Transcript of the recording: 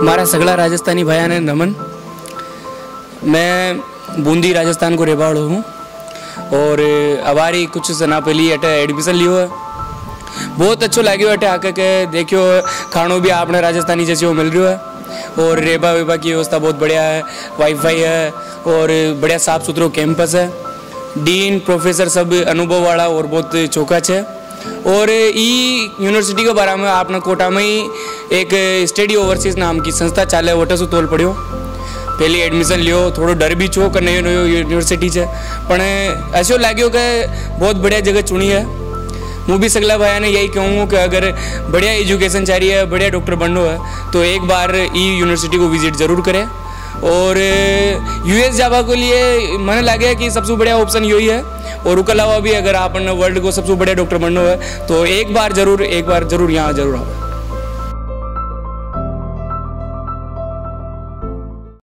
मारा सगला राजस्थानी भाया ने नमन। मैं बूंदी राजस्थान को रहवाड़ो हूँ और अबारी कुछ सना पहले अटे एडमिशन लियो है। बहुत अच्छो लगे अटे आके के देखियो खानो भी आपने राजस्थानी जैसे वो मिल रहा है और रेबा वेबा की व्यवस्था बहुत बढ़िया है, वाईफाई है और बढ़िया साफ सुथरा कैंपस है। डीन प्रोफेसर सब अनुभव वाला और बहुत चौकस है। और ई यूनिवर्सिटी के बारे में आपने कोटा में ही एक स्टडी ओवरसीज नाम की संस्था चाले वोटे से तोल पड़ो। पहले एडमिशन लियो, थोड़ा डर भी छो कि नयो नयो यूनिवर्सिटी है, पर ऐसा लगे कि बहुत बढ़िया जगह चुनी है। मुँह भी सगला भाया ने यही कहूँगा कि अगर बढ़िया एजुकेशन चाहिए है, बढ़िया डॉक्टर बनना है तो एक बार ई यूनिवर्सिटी को विजिट ज़रूर करें। और यूएस जावा के लिए मैंने लगे कि सबसे बढ़िया ऑप्शन यही है। और उसके अलावा भी अगर आपने वर्ल्ड को सबसे बढ़िया डॉक्टर बनना है तो एक बार जरूर यहाँ जरूर आओ।